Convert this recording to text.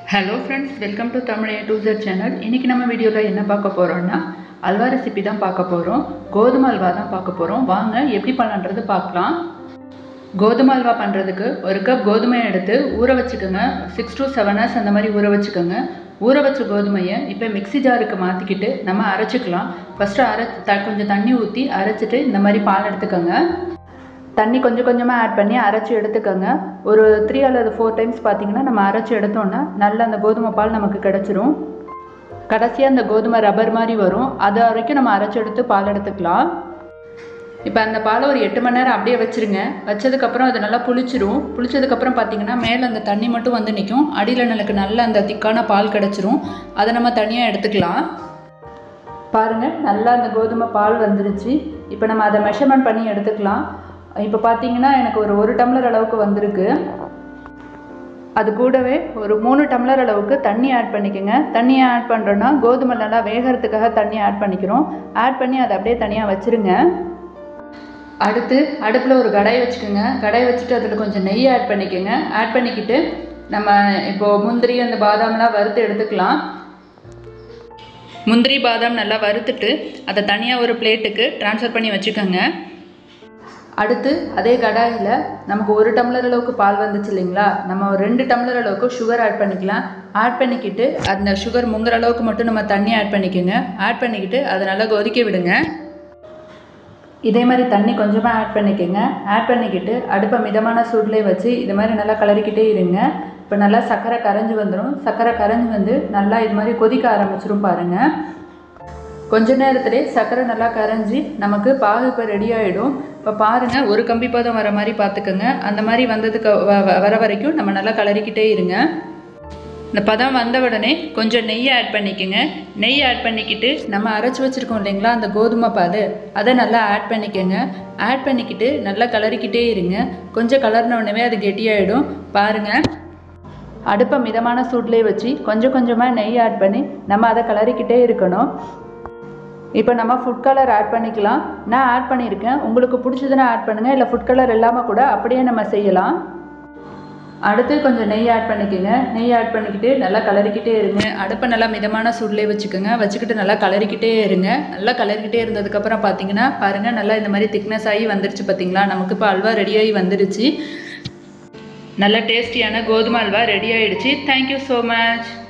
Hello friends, welcome to Tamil A to Z channel. இன்னைக்கு நம்ம வீடியோல என்ன பார்க்க போறோம்னா அல்வா ரெசிபி தான் பார்க்க போறோம். கோதுமை அல்வா தான் பார்க்க போறோம். வாங்க எப்படி பண்ணலாம்ன்றது பார்க்கலாம். கோதுமை அல்வா பண்றதுக்கு ஒரு கப் கோதுமை எடுத்து ஊற வச்சுக்கோங்க. 6 to 7 hours அந்த மாதிரி ஊற வச்சுக்கோங்க. ஊற வச்ச கோதுமையை இப்போ மிக்ஸி ஜாருக்கு மாற்றிக்கிட்டு நம்ம அரைச்சிக்கலாம். ஃபஸ்ட்டு கொஞ்சம் தண்ணி ஊற்றி அரைச்சிட்டு இந்த மாதிரி பால் எடுத்துக்கோங்க. தண்ணி கொஞ்சம் கொஞ்சமாக ஆட் பண்ணி அரைச்சி எடுத்துக்கோங்க. ஒரு 3 அல்லது 4 டைம்ஸ் பார்த்தீங்கன்னா நம்ம அரைச்சி எடுத்தோன்னா நல்ல அந்த கோதுமை பால் நமக்கு கிடச்சிரும். கடைசியாக அந்த கோதுமை ரப்பர் மாதிரி வரும், அது வரைக்கும் நம்ம அரைச்சி எடுத்து பால் எடுத்துக்கலாம். இப்போ அந்த பாலை ஒரு 8 மணி நேரம் அப்படியே வச்சுருங்க. வச்சதுக்கப்புறம் அது நல்லா புளிச்சிரும். புளிச்சதுக்கப்புறம் பார்த்தீங்கன்னா மேலே அந்த தண்ணி மட்டும் வந்து நிற்கும், அடியில் நமக்கு நல்ல அந்த திக்கான பால் கிடச்சிரும். அதை நம்ம தனியாக எடுத்துக்கலாம். பாருங்கள், நல்லா அந்த கோதுமை பால் வந்துருச்சு. இப்போ நம்ம அதை மெஷர்மெண்ட் பண்ணி எடுத்துக்கலாம். இப்போ பார்த்தீங்கன்னா எனக்கு ஒரு டம்ளர் அளவுக்கு வந்திருக்கு. அது கூடவே ஒரு 3 டம்ளர் அளவுக்கு தண்ணி ஆட் பண்ணிக்கோங்க. தண்ணியை ஆட் பண்ணுறோன்னா கோதுமை நல்லா வேகிறதுக்காக தண்ணி ஆட் பண்ணிக்கிறோம். ஆட் பண்ணி அதை அப்படியே தனியாக வச்சுருங்க. அடுத்து அடுப்பில் ஒரு கடாய் வச்சுக்கோங்க. கடாய் வச்சுட்டு அதில் கொஞ்சம் நெய் ஆட் பண்ணிக்கோங்க. ஆட் பண்ணிக்கிட்டு நம்ம இப்போது முந்திரி அந்த பாதாம்லாம் வறுத்து எடுத்துக்கலாம். முந்திரி பாதாம் நல்லா வறுத்துட்டு அதை தனியாக ஒரு பிளேட்டுக்கு ட்ரான்ஸ்ஃபர் பண்ணி வச்சுக்கோங்க. அடுத்து அதே கடாயில் நமக்கு 1 டம்ளர் அளவுக்கு பால் வந்துச்சு இல்லைங்களா, நம்ம ஒரு 2 டம்ளர் அளவுக்கு சுகர் ஆட் பண்ணிக்கலாம். ஆட் பண்ணிக்கிட்டு அந்த சுகர் முங்குற அளவுக்கு மட்டும் நம்ம தண்ணி ஆட் பண்ணிக்கோங்க. ஆட் பண்ணிக்கிட்டு அதை நல்லா கொதிக்க விடுங்க. இதே மாதிரி தண்ணி கொஞ்சமாக ஆட் பண்ணிக்கோங்க. ஆட் பண்ணிக்கிட்டு அடுப்பை மிதமான சூட்லேயே வச்சு இது மாதிரி நல்லா கிளறிக்கிட்டே இருங்க. இப்போ நல்லா சர்க்கரை கரைஞ்சி வந்துடும். சர்க்கரை கரைஞ்சி வந்து நல்லா இது மாதிரி கொதிக்க ஆரம்பிச்சிரும் பாருங்கள். கொஞ்ச நேரத்துலேயே சர்க்கரை நல்லா கரைஞ்சி நமக்கு பாகு இப்போ ரெடி ஆகிடும். இப்போ பாருங்கள், ஒரு கம்பி பதம் வர மாதிரி பார்த்துக்கோங்க. அந்த மாதிரி வந்ததுக்கு வர வரைக்கும் நம்ம நல்லா கிளறிக்கிட்டே இருங்க. இந்த பதம் வந்த உடனே கொஞ்சம் நெய் ஆட் பண்ணிக்கோங்க. நெய் ஆட் பண்ணிக்கிட்டு நம்ம அரைச்சி வச்சுருக்கோம் இல்லைங்களா அந்த கோதுமை பால், அதை நல்லா ஆட் பண்ணிக்கோங்க. ஆட் பண்ணிக்கிட்டு நல்லா கிளறிக்கிட்டே இருங்க. கொஞ்சம் கலர்ன உடனே அது கெட்டியாகிடும். பாருங்கள், அடுப்பை மிதமான சூட்லேயே வச்சு கொஞ்சம் கொஞ்சமாக நெய் ஆட் பண்ணி நம்ம அதை கிளறிக்கிட்டே இருக்கணும். இப்போ நம்ம ஃபுட் கலர் ஆட் பண்ணிக்கலாம். நான் ஆட் பண்ணியிருக்கேன். உங்களுக்கு பிடிச்சதுன்னா ஆட் பண்ணுங்கள், இல்லை ஃபுட் கலர் இல்லாமல் கூட அப்படியே நம்ம செய்யலாம். அடுத்து கொஞ்சம் நெய் ஆட் பண்ணிக்கோங்க. நெய் ஆட் பண்ணிக்கிட்டு நல்லா கிளறிக்கிட்டே இருங்க. அடுப்பை நல்லா மிதமான சூட்லேயே வச்சுக்கோங்க. வச்சுக்கிட்டு நல்லா கிளறிக்கிட்டே இருங்க. நல்லா கிளறிக்கிட்டே இருந்ததுக்கப்புறம் பார்த்தீங்கன்னா பாருங்கள், நல்லா இந்த மாதிரி திக்னஸ் ஆகி வந்துருச்சு பார்த்தீங்களா. நமக்கு இப்போ அல்வா ரெடியாகி வந்துடுச்சு. நல்ல டேஸ்டியான கோதுமை அல்வா ரெடி ஆகிடுச்சு. Thank you so much.